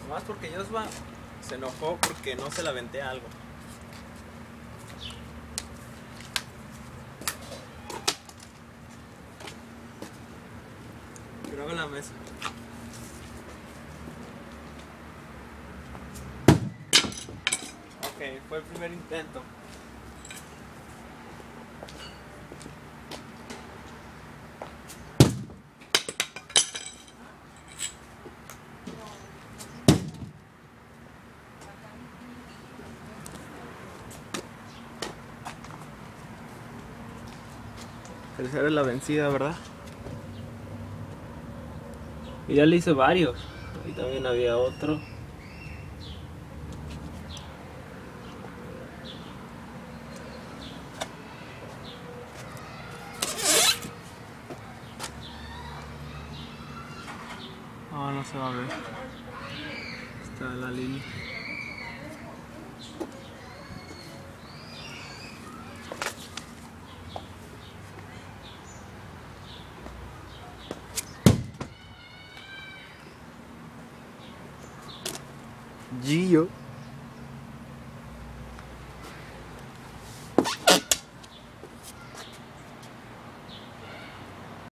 Nomás porque Joshua se enojó porque no se la aventé algo. Graba la mesa. Ok, fue el primer intento. Tercera es la vencida, ¿verdad? Y ya le hice varios. Ahí también había otro. No, no se va a ver. Está la línea. Gio.